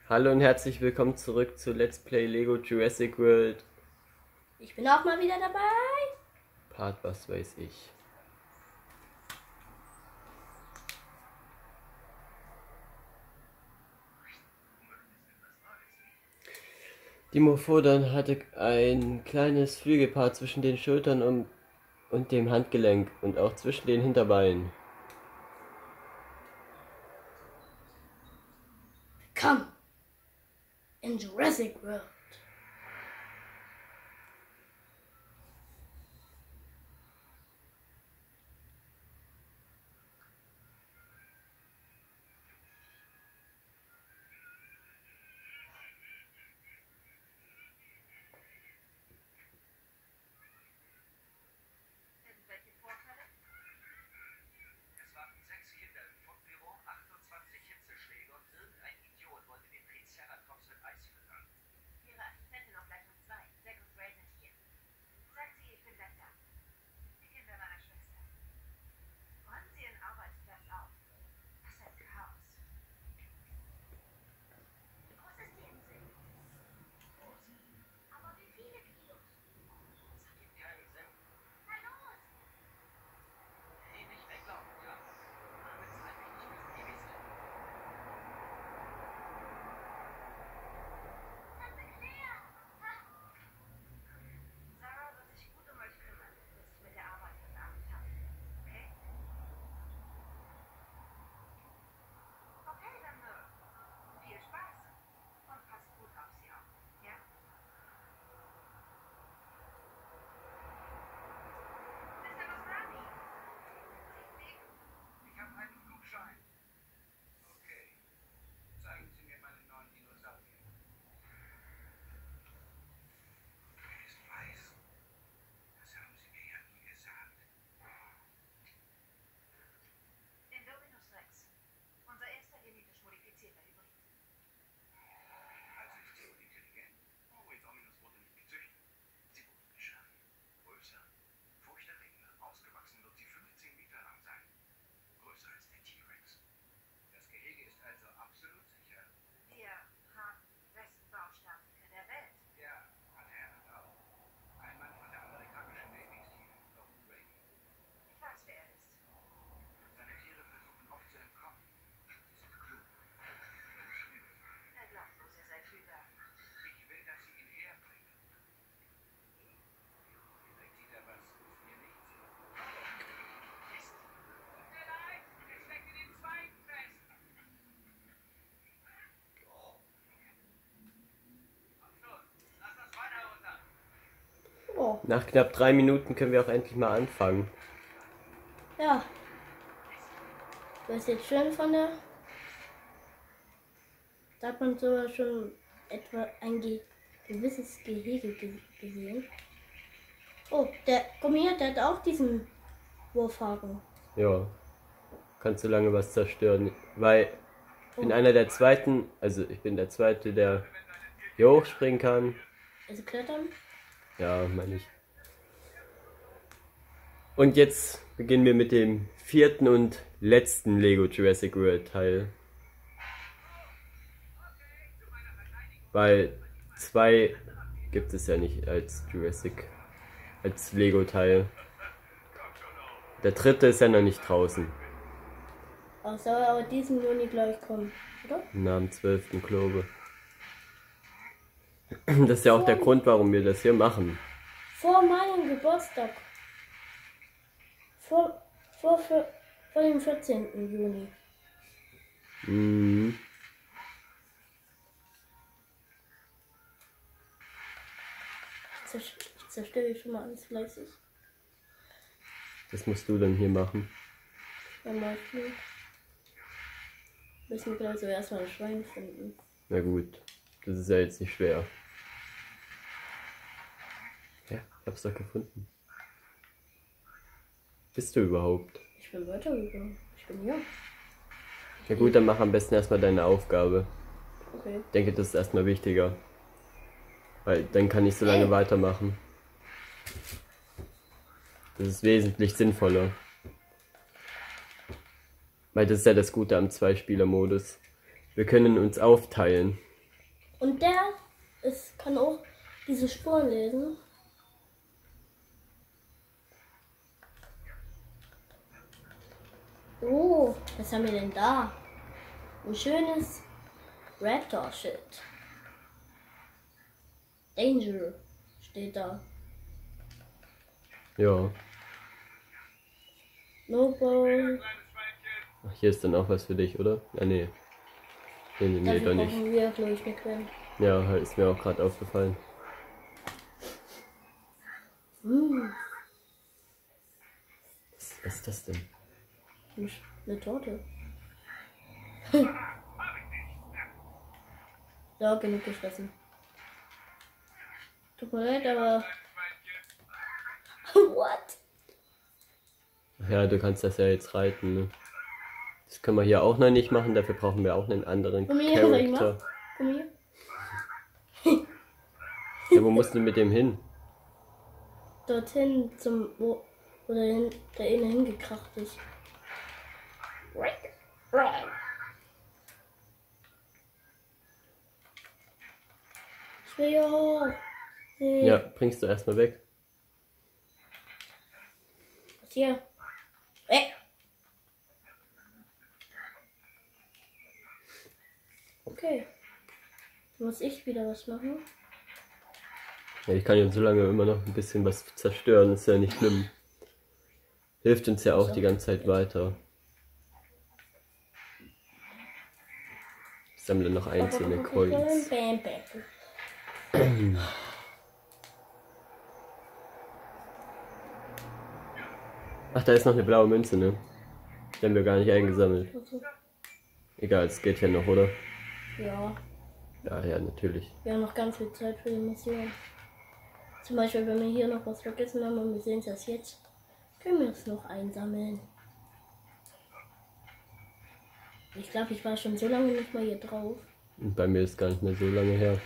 Hallo und herzlich willkommen zurück zu Let's Play Lego Jurassic World. Ich bin auch mal wieder dabei. Part was weiß ich. Die Morphodon hatte ein kleines Flügelpaar zwischen den Schultern und dem Handgelenk und auch zwischen den Hinterbeinen. Komm, in Jurassic World. Irgendwelche Vorfälle? Es waren 6 Kinder im Fundbüro, 28 Hitzeschläge und irgendein Idiot wollte den Triceratops mit Eis füttern. Ihre Assistentin auf Leitung 2, Zack und Ray sind hier. Sagt sie, ich bin gleich da. Die Kinder meiner Schwester. Räumen Sie Ihren Arbeitsplatz auf. Was ein Chaos. Wie groß ist die Insel? Groß. Aber wie viele Kilos? Das ergibt keinen Sinn. Na los! Hey, nicht weglaufen, ja. Damit zeige ich nicht wissen, wie wir sind. Tante Claire! Ha! Sarah wird sich gut um euch kümmern, bis ich mit der Arbeit heute Abend habe. Okay? Okay, dann viel Spaß. Und passt gut auf sie auf. Ja? Mr. Masrani! Ich habe einen Flugschein. Okay. Zeigen Sie mir meine neuen Dinosaurier. Er ist weiß. Das haben Sie mir ja nie gesagt. Indominus Rex. Unser erster genetisch modifizierter Hybrid. Also ist sie unintelligent? Oh, Indominus wurde nicht gezüchtet. Sie wurde geschaffen. Größer, furchterregender. Ausgewachsen wird sie 15 Meter lang sein. Größer als der T-Rex. Das Gehege ist also absolut sicher. Wir haben die besten Baustatiker der Welt. Ja, hat Hammond auch. Ein Mann von der amerikanischen Navy Seal, Ronald Reagan. Ich weiß, wer er ist. Seine Tiere versuchen oft zu entkommen. Sie sind klug. Und schnell. Er glaubt bloß, er sei klüger. Ich will, dass Sie ihn herbringen. Vielleicht sieht er was, was wir nicht sehen. Mist. Tut mir leid, er steckt in den Zweigen fest. Komm schon, lass das weiter runter. Oh, Nach knapp 3 Minuten können wir auch endlich mal anfangen. ja. Du hast jetzt schön von der. Da hat man sogar schon etwa ein gewisses Gehege gesehen. Oh, komm hier, der hat auch diesen Wurfhaken. Ja, kannst du lange was zerstören, weil ich bin einer der Zweiten, also ich bin der Zweite, der hier hochspringen kann. Also klettern. Ja, meine ich. Und jetzt beginnen wir mit dem 4. und letzten Lego Jurassic World Teil. Weil 2 gibt es ja nicht als als Lego Teil. Der 3. ist ja noch nicht draußen. Oh, soll aber diesen Juni gleich kommen, oder? Am 12. glaube. Das ist ja auch der Grund, warum wir das hier machen. Vor meinem Geburtstag. Vor dem 14. Juni. Mhm. Ich zerstöre schon mal alles fleißig. Das musst du dann hier machen. Dann mal viel. Müssen wir gleich so erstmal ein Schwein finden. Na gut, das ist ja jetzt nicht schwer. Ja, ich hab's doch gefunden. Bist du überhaupt? Ich bin weitergegangen. Ich bin hier. Na gut, dann mach am besten erstmal deine Aufgabe. Okay. Ich denke, das ist erstmal wichtiger. Weil dann kann ich so lange weitermachen. Das ist wesentlich sinnvoller. Weil das ist ja das Gute am Zwei-Spieler-Modus. Wir können uns aufteilen. Und der kann auch diese Spuren lesen. Oh, was haben wir denn da? Ein schönes Raptor-Schild. Danger steht da. Ja. No Ball. Ach, hier ist dann auch was für dich, oder? Ah, nee. Nee, Dafür doch nicht. brauchen wir, glaube ich, eine Quelle. Ja, halt ist mir auch gerade aufgefallen. Was ist das denn? Eine Torte. Ja, genug gefressen. Tut mir leid, aber... What? Ach ja, du kannst das ja jetzt reiten, ne? Das können wir hier auch noch nicht machen, dafür brauchen wir auch einen anderen Komm hier, sag ich mal. Charakter. Komm hier. Ja, wo musst du mit dem hin? Dorthin wo der innen hingekracht ist. Ich will ja hoch. Hey. Ja, bringst du erstmal weg. Was hier? Okay. Muss ich wieder was machen? Ja, ich kann jetzt so lange immer noch ein bisschen was zerstören, ist ja nicht schlimm. Hilft uns ja auch die ganze Zeit weiter. Ich sammle noch einzelne Coins. Ach, da ist noch eine blaue Münze, ne? Die haben wir gar nicht eingesammelt. Egal, es geht ja noch, oder? Ja, Ja, ja, natürlich. wir haben noch ganz viel Zeit für die Mission. Zum Beispiel, wenn wir hier noch was vergessen haben und wir sehen es erst jetzt, können wir es noch einsammeln. Ich glaube, ich war schon so lange nicht mal hier drauf. Und bei mir ist gar nicht mehr so lange her.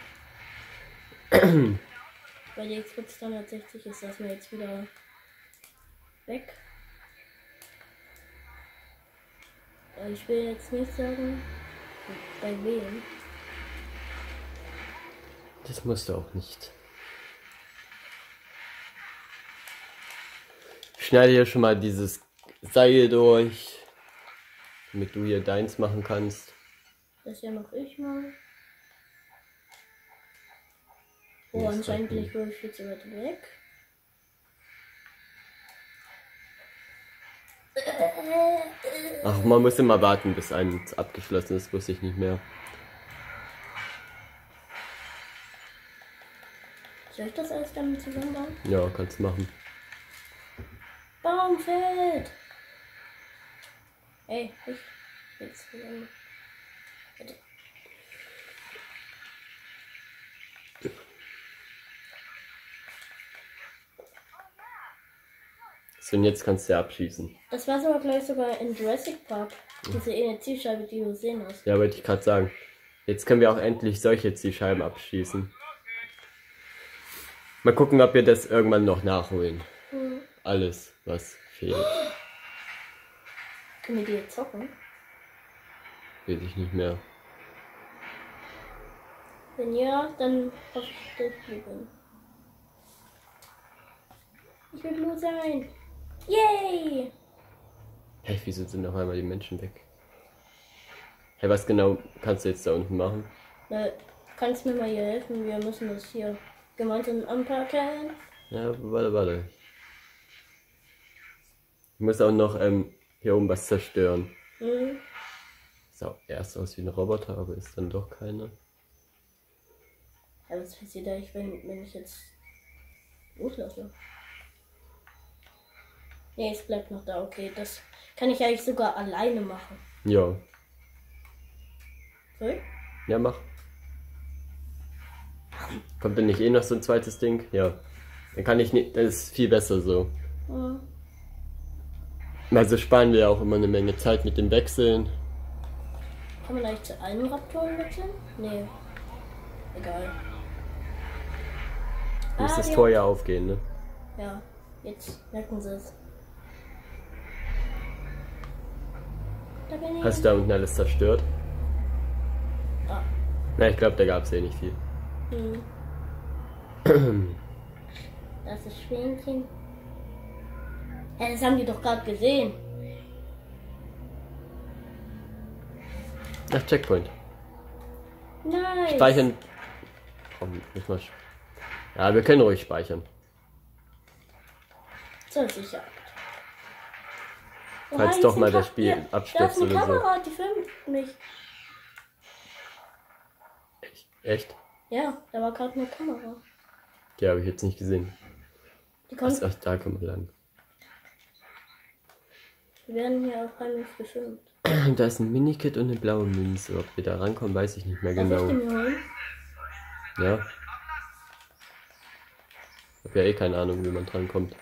Bei der Xbox 360 ist das mir jetzt wieder weg. Ich will jetzt nicht sagen, bei wem. Das musst du auch nicht. Ich schneide hier schon mal dieses Seil durch, damit du hier deins machen kannst. Das ja noch ich mal. Oh, Nee, ist anscheinend bin halt ich wohl viel zu weit weg. Ach, man muss immer warten, bis eins abgeschlossen ist, wusste ich nicht mehr. Soll ich das alles damit zusammenbauen? Ja, kannst machen. Baumfeld! Ey, ich jetzt zusammen. Bitte. So, und jetzt kannst du ja abschießen. Das war sogar gleich sogar in Jurassic Park. Diese eine Zielscheibe, die du sehen hast. Ja, wollte ich gerade sagen. Jetzt können wir auch endlich solche Zielscheiben abschießen. Mal gucken, ob wir das irgendwann noch nachholen. Alles, was fehlt. Können wir die jetzt zocken? Weiß ich nicht mehr. Wenn ja, dann hoffe ich, dass wir gewinnen. Ich will Blut sein. Yay! Hey, wieso sind auf einmal die Menschen weg? Hey, was genau kannst du jetzt da unten machen? Kannst mir mal hier helfen? Wir müssen das hier gemeinsam anpacken. Ja, warte. Ich muss auch noch hier oben was zerstören. Sah erst aus wie ein Roboter, aber ist dann doch keiner. Ja, was passiert eigentlich, wenn ich jetzt loslasse? Nee, es bleibt noch da. Okay, das kann ich eigentlich sogar alleine machen. Ja. Soll? Ja, mach. Kommt denn nicht eh noch so ein zweites Ding? Ja. Dann kann ich nicht. Das ist viel besser so. Ja. Also sparen wir ja auch immer eine Menge Zeit mit dem Wechseln. Kann man eigentlich zu einem Raptoren wechseln? Nee. Egal. Muss das ja. Tor ja aufgehen, ne? Ja, jetzt merken sie es. Da bin ich. Hast du da unten alles zerstört? Ah. Na, ich glaube, da gab es eh nicht viel. Das ist Schwänchen. Ja, das haben die doch gerade gesehen. Ach, Checkpoint. Nice. Speichern. Komm, muss mal. Ja, wir können ruhig speichern. So sicher. Falls doch mal das Spiel abstürzt da ist eine oder so. Kamera, die filmt mich. Echt? Ja, da war gerade eine Kamera. Die habe ich jetzt nicht gesehen. Die kommt. Ach, da kommen wir lang. Wir werden hier auch heimlich gefilmt. Da ist ein Minikit und eine blaue Münze. Ob wir da rankommen, weiß ich nicht mehr Darf ich genau. die mir holen? Ja. Ich habe ja eh keine Ahnung, wie man drankommt.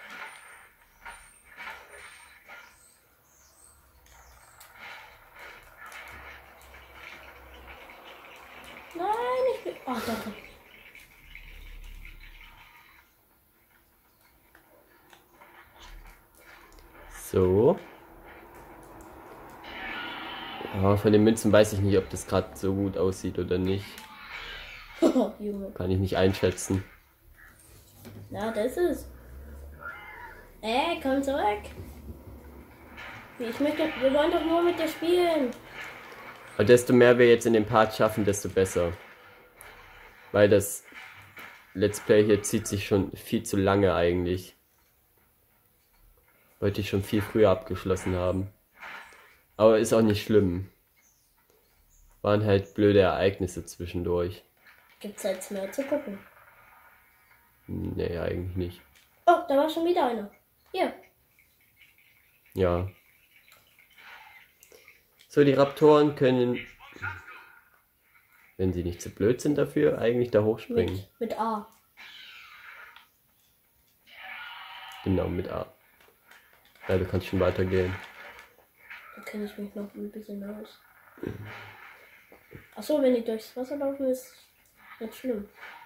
Nein, ich bin. Ach, danke. So. Ja, von den Münzen weiß ich nicht, ob das gerade so gut aussieht oder nicht. Junge. Kann ich nicht einschätzen. Na, das ist. Komm zurück. Wir wollen doch nur mit dir spielen. Aber desto mehr wir jetzt in dem Part schaffen, desto besser. Weil das Let's Play hier zieht sich schon viel zu lange eigentlich. Wollte ich schon viel früher abgeschlossen haben. Aber ist auch nicht schlimm. Waren halt blöde Ereignisse zwischendurch. Gibt's jetzt mehr zu gucken? Nee, eigentlich nicht. Oh, da war schon wieder einer. Hier. Ja. So, die Raptoren können, wenn sie nicht zu blöd sind dafür, eigentlich da hochspringen. Mit A. Genau, mit A. Ja, du kannst schon weitergehen. Da kenne ich mich noch ein bisschen aus. Achso, wenn die durchs Wasser laufen, ist nicht schlimm.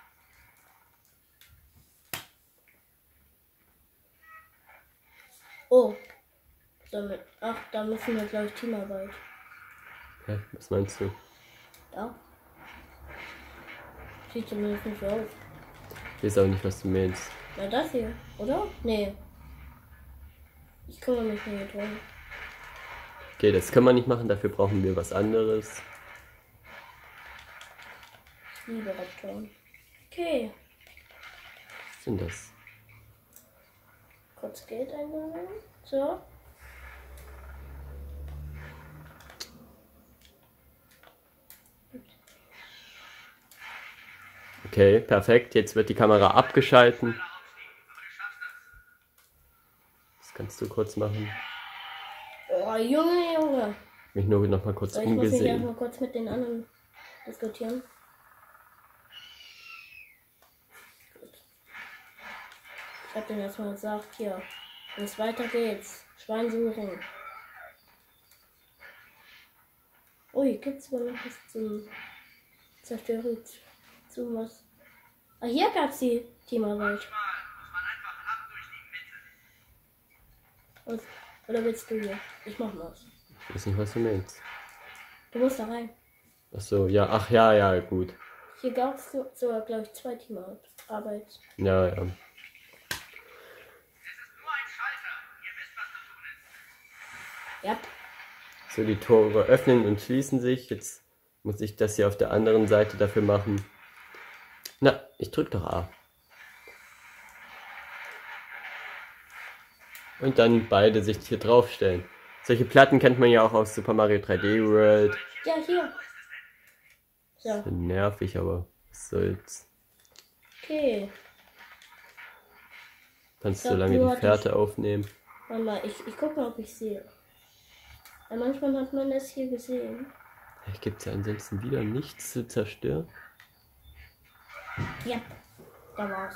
Oh. Ach, da müssen wir, glaube ich, Teamarbeit. Hä? Was meinst du? Ja. Sieht zumindest nicht so aus. Ich weiß auch nicht, was du meinst. Na, das hier, oder? Nee. Ich kümmere mich nicht drum. Okay, das können wir nicht machen, dafür brauchen wir was anderes. Ich liebe Raptoren. Okay. Was sind das? Kurz Geld einsammeln. So. Okay, perfekt. Jetzt wird die Kamera abgeschalten. Das kannst du kurz machen. Oh, Junge. Mich nur noch mal kurz So, ich muss mich umgesehen. erstmal kurz mit den anderen diskutieren. Gut. Ich hab denen erstmal gesagt, hier, wenn es weiter geht's. Schwein suchen. Ui, gibt's wohl noch was zum Zerstören? Zu was? Ah, hier gab's die Teamarbeit. Muss man einfach ab durch die Mitte. Oder willst du hier? Ich mach mal was. Ich weiß nicht, was du meinst. Du musst da rein. Ach so, ja, ach ja, ja, gut. Hier gab's sogar, glaube ich, 2 Teamarbeit. Ja, ja. Es ist nur ein Schalter. Ihr wisst, was zu tun ist. Ja. So, die Tore öffnen und schließen sich. Jetzt muss ich das hier auf der anderen Seite dafür machen. Na, ich drück doch A. Und dann beide sich hier draufstellen. Solche Platten kennt man ja auch aus Super Mario 3D World. Ja, hier. So, Nervig, aber was soll's. okay. Kannst Ich du glaub, lange du die hattest- Fährte aufnehmen. Warte mal, ich guck mal, ob ich sehe. Ja, manchmal hat man das hier gesehen. Gibt es ja ansonsten wieder nichts zu zerstören? Ja, da war's.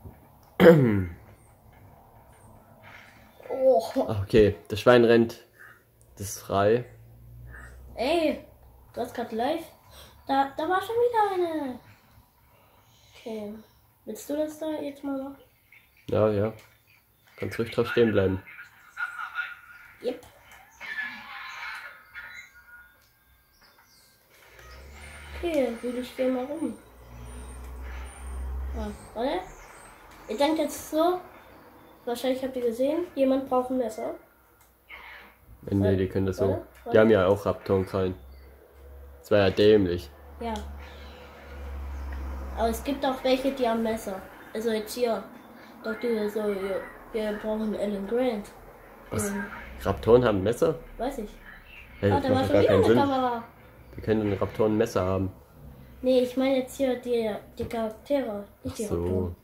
Oh, Ach, okay, das Schwein rennt. Das ist frei. ey, du hast gerade live. Da war schon wieder eine. Okay, willst du das da jetzt mal machen? Ja, ja. Kannst ruhig drauf stehen bleiben. Yep. Hier, will ich hier mal rum. Ah, warte. Ihr denkt jetzt so, wahrscheinlich habt ihr gesehen, jemand braucht ein Messer. Nee, die können das so. Warte. Die haben ja auch Raptorenkrallen. Das war ja dämlich. Ja. Aber es gibt auch welche, die haben Messer. Also jetzt hier. Doch die so, wir brauchen Alan Grant. Was? Raptoren haben Messer? Weiß ich. Hey, Ah, das da war macht schon ja gar wieder keinen eine Sinn. Kamera. Wir können einen Raptoren ein Messer haben. Nee, ich meine jetzt hier die Charaktere, nicht die So. Raptoren.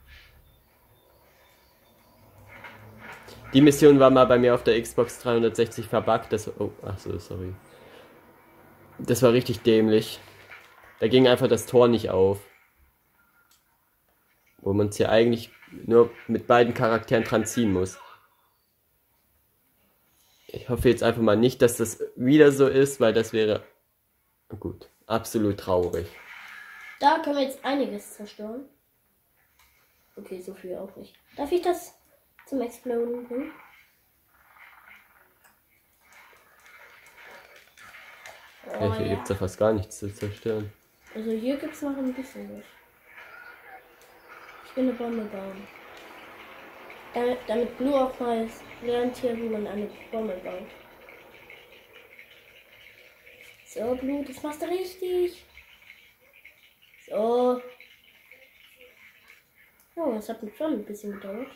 Die Mission war mal bei mir auf der Xbox 360 verbuggt. Das, oh, ach so, sorry. Das war richtig dämlich. Da ging einfach das Tor nicht auf. Wo man es hier eigentlich nur mit beiden Charakteren dran ziehen muss. Ich hoffe jetzt einfach mal nicht, dass das wieder so ist, weil das wäre gut, absolut traurig. Da können wir jetzt einiges zerstören. Okay, so viel auch nicht. Darf ich das zum Exploden bringen? Oh, Hier ja. gibt es ja fast gar nichts zu zerstören. Also hier gibt es noch ein bisschen was. Ich will eine Bombe bauen. Damit Blue auch mal lernt hier, wie man eine Bombe baut. So, Blue, das machst du richtig. So. Oh, das hat schon ein bisschen gedauert.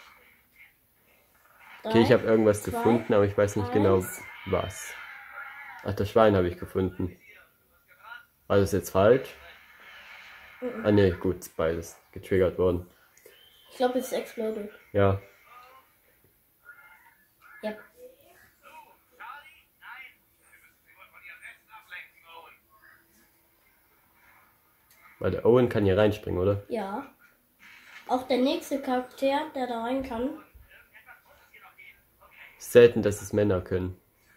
Okay, ich habe irgendwas zwei, gefunden, aber ich weiß nicht genau eins. was. Ach, das Schwein habe ich gefunden. War das jetzt falsch? Ah ne, gut, ist beides getriggert worden. Ich glaube, es ist exploded. Ja, Ja. Charlie? Nein! Wir müssen sie wohl von ihrem Netzen ablenken, Owen. weil der Owen kann hier reinspringen, oder? Ja. Auch der nächste Charakter, der da rein kann. Ist selten, dass es Männer können.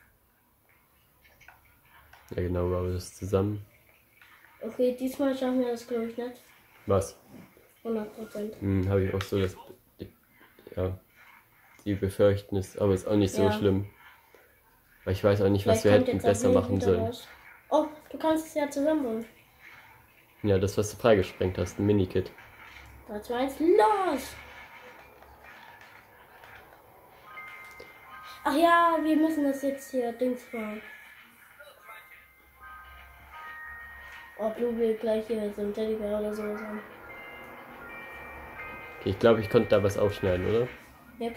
Ja genau, war das zusammen. Okay, diesmal schaffen wir das, glaube ich, nicht. Was? 100%. Habe ich auch so das. Ja. Die befürchten es, aber ist auch nicht so Ja. schlimm. Weil ich weiß auch nicht, was Vielleicht wir kommt hätten jetzt besser auch machen wieder sollen. raus. Oh, du kannst es ja zusammenbauen. Ja, das, was du freigesprengt hast, ein Minikit. 3, 2, 1, los! Ach ja, wir müssen das jetzt hier Dings machen. Oh, Blue will gleich hier so ein Teddybär oder sowas haben. Okay, ich glaube, ich konnte da was aufschneiden, oder? Yep.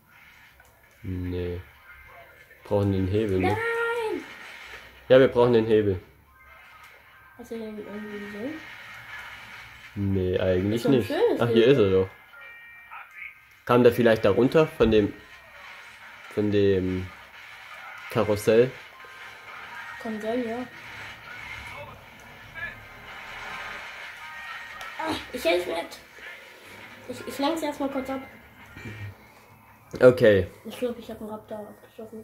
Nee. Brauchen den Hebel, ne? Nein! Ja, wir brauchen den Hebel. Hast du den irgendwie gesehen? Nee, eigentlich Ist doch ein nicht. schönes Ach, hier Hebel. ist er doch. Kam der vielleicht da runter von dem Karussell? Kann sein, ja. Ah, ich helfe nicht. Ich lenke erstmal kurz ab. Okay. Ich glaube, ich habe einen Raptor abgeschossen.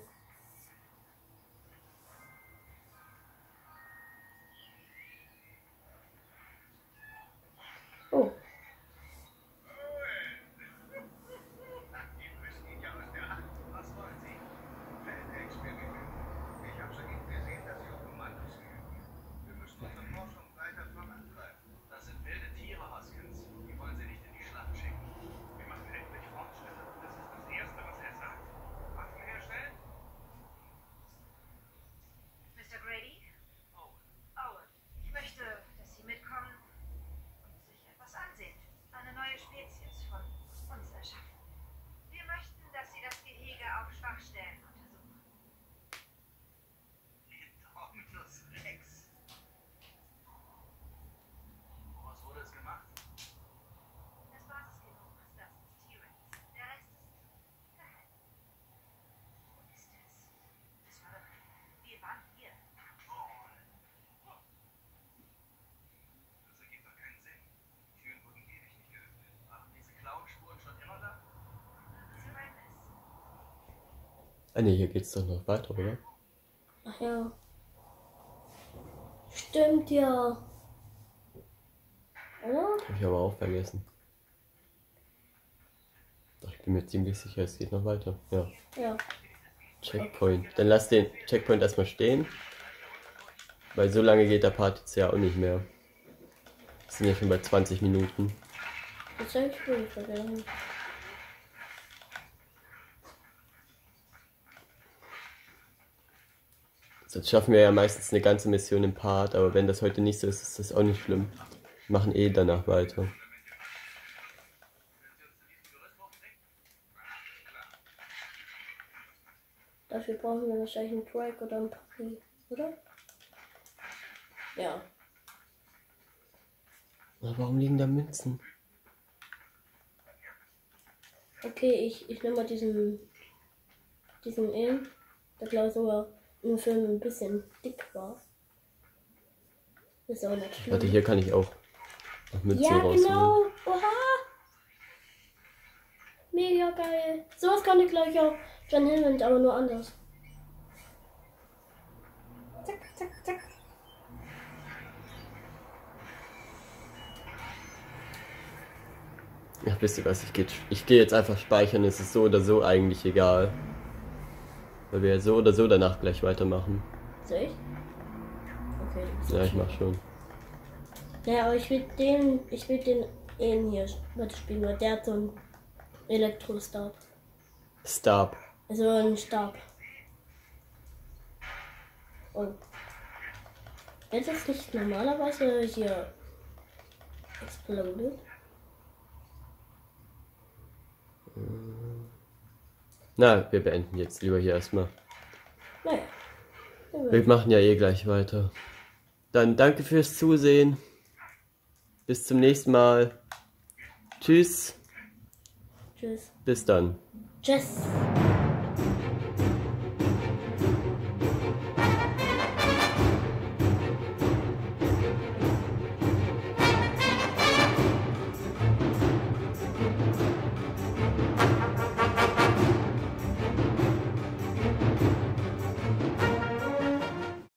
Oh, Die müssen ihn ja aus der Hand. Was wollen Sie? Feldexperiment. Ich habe soeben gesehen, dass Sie auf Kommandos üben. Wir müssen unsere Forschung weiter vorantreiben. Das sind wilde Tiere, Hoskins. Die wollen Sie nicht in die Schlacht schicken. Wir machen endlich Fortschritte. Das ist das Erste, was er sagt. Waffen herstellen? Mr. Grady? Owen, ich möchte, dass Sie mitkommen und sich etwas ansehen. Eine neue Spezies von uns erschaffen. Wir möchten, dass Sie das Gehege auf Schwachstellen untersuchen. Indominus Rex. Was wurde es gemacht? Das Basisgenom ist das des T-Rex. Der Rest ist geheim. Wo ist es? Das war doch... Wir waren hier. Das ergibt doch keinen Sinn. Die Türen wurden ewig nicht geöffnet. Waren diese Klauenspuren schon immer da? Sie meinen es. Ah ne, hier geht's doch noch weiter, oder? ach ja. Stimmt ja. Oder? Hab ich aber auch vergessen. Doch, ich bin mir ziemlich sicher, es geht noch weiter. Ja. Ja. Checkpoint. Dann lass den Checkpoint erstmal stehen. Weil so lange geht der Part jetzt ja auch nicht mehr. Wir sind ja schon bei 20 Minuten. Das ist eigentlich cool vergangen. Sonst schaffen wir ja meistens eine ganze Mission im Part, aber wenn das heute nicht so ist, ist das auch nicht schlimm. Wir machen eh danach weiter. Dafür brauchen wir wahrscheinlich einen Drake oder einen Puppy, oder? Ja. Aber warum liegen da Münzen? Okay, ich nehme mal diesen in. Der glaube ich sogar im Film ein bisschen dick war. Ist auch nicht schlimm. Warte, hier kann ich auch noch Münzen Ja, rausholen. genau. Oha. Mega geil. Sowas kann ich gleich auch John Hammond, aber nur anders. Zack, zack, zack. Ja, wisst ihr was, ich gehe jetzt einfach speichern, es ist so oder so eigentlich egal. Weil wir ja so oder so danach gleich weitermachen. Soll ich? Okay, du bist Ja, ich schnell. mach schon. Ja, aber ich will den hier spielen, weil der hat so einen Elektrostab. Stop. Also einen Stab. Oh. Wird das nicht normalerweise hier explodiert? Na, wir beenden jetzt lieber hier erstmal. Naja. Wir machen ja eh gleich weiter. Dann danke fürs Zusehen. Bis zum nächsten Mal. Tschüss. Tschüss. Bis dann. Tschüss.